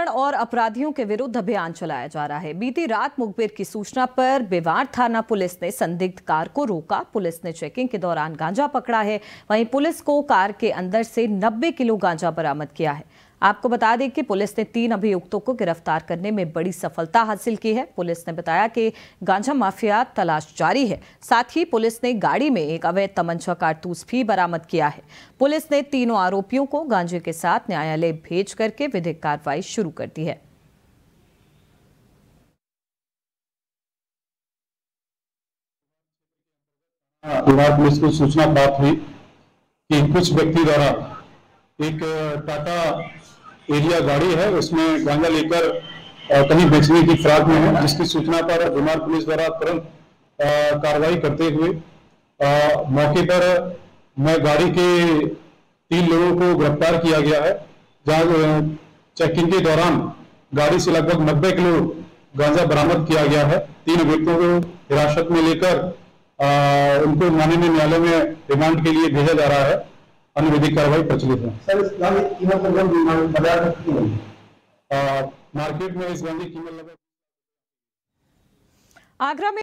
प्रदूषण और अपराधियों के विरुद्ध अभियान चलाया जा रहा है। बीती रात मुखबिर की सूचना पर बेवार थाना पुलिस ने संदिग्ध कार को रोका। पुलिस ने चेकिंग के दौरान गांजा पकड़ा है। वहीं पुलिस को कार के अंदर से 90 किलो गांजा बरामद किया है। आपको बता दें कि पुलिस ने 3 अभियुक्तों को गिरफ्तार करने में बड़ी सफलता हासिल की है। पुलिस ने बताया कि गांजा माफिया तलाश जारी है। साथ ही पुलिस ने गाड़ी में एक अवैध तमंचा कारतूस भी बरामद किया है। पुलिस ने तीनों आरोपियों को गांजे के साथ न्यायालय भेज करके विधिक कार्रवाई शुरू कर दी है। पुलिस को सूचना प्राप्त हुई कि कुछ व्यक्ति द्वारा एक टाटा एरिया गाड़ी है, उसमें गांजा लेकर कहीं बेचने की फिराक में है, जिसकी सूचना पर बीमार पुलिस द्वारा तुरंत कार्रवाई करते हुए मौके पर मैं गाड़ी के 3 लोगों को गिरफ्तार किया गया है। जहां चेकिंग के दौरान गाड़ी से लगभग 90 किलो गांजा बरामद किया गया है। 3 व्यक्तियों को हिरासत में लेकर उनको माननीय न्यायालय में रिमांड के लिए भेजा जा रहा है। अन्य विधिक कार्रवाई प्रचलित है। सर, इस गांजे की कीमत बाजार में कितनी है? मार्केट में इस गांजे की कीमत लगभग आगरा में